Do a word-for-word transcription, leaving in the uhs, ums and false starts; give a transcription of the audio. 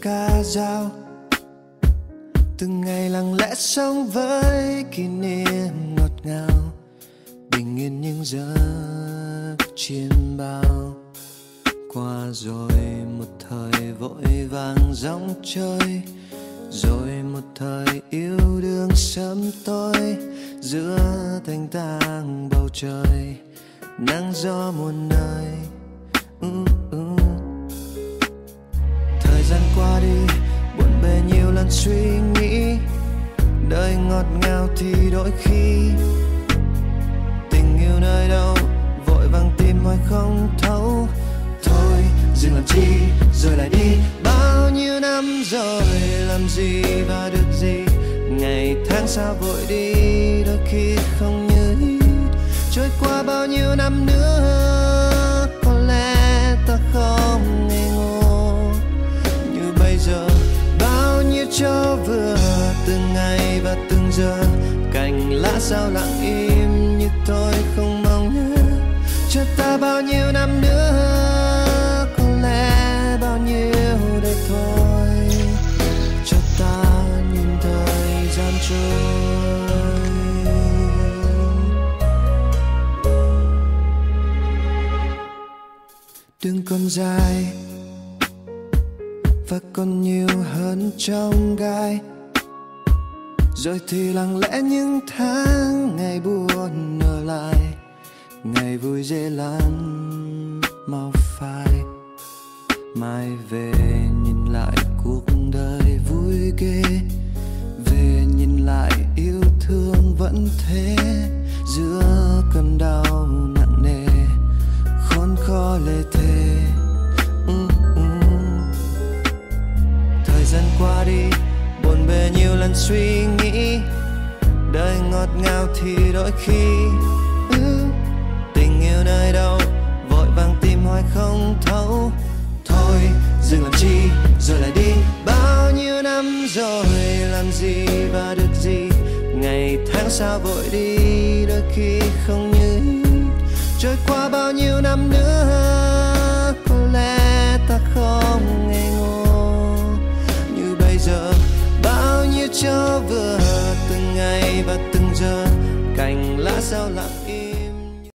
ca dao. Từng ngày lặng lẽ sống với kỷ niệm ngọt ngào, bình yên những giấc chiêm bao. Qua rồi một thời vội vàng dòng chơi, rồi một thời yêu đương sớm tối. Giữa thanh tang bầu trời, nắng gió muôn nơi. uh, uh. Thời gian qua đi, buồn bề nhiều lần suy nghĩ. Đời ngọt ngào thì đôi khi tình yêu nơi đâu vội vàng tìm hoài không thấu. Thôi dừng làm chi rồi lại đi. Bao nhiêu năm rồi làm gì và được gì, ngày tháng sao vội đi, đôi khi không như ý. Trôi qua bao nhiêu năm nữa, có lẽ ta không ngây ngô như bây giờ. Bao nhiêu cho vừa từng ngày và từng giờ, cành lá sao lặng im như tôi không mong nhớ. Cho ta bao nhiêu năm nữa, có lẽ bao nhiêu đây thôi. Cho ta nhìn thời gian trôi. Đường còn dài và còn nhiều hơn trong gai, rồi thì lặng lẽ những tháng ngày buồn ở lại. Ngày vui dễ lăn mau phai, mai về nhìn lại cuộc đời vui ghê. Về nhìn lại yêu thương vẫn thế, giữa cơn đau nặng nề khốn khó lê thê. uh, uh. Thời gian qua đi, buồn bề nhiều lần suy nghĩ. Đời ngọt ngào thì đôi khi uh, tình yêu nơi đâu vội vàng tìm hoài không thấu. Thôi dừng làm chi rồi lại đi. Bao nhiêu năm rồi làm gì và được gì, ngày tháng sao vội đi, đôi khi không như ý. Trôi qua bao nhiêu năm nữa,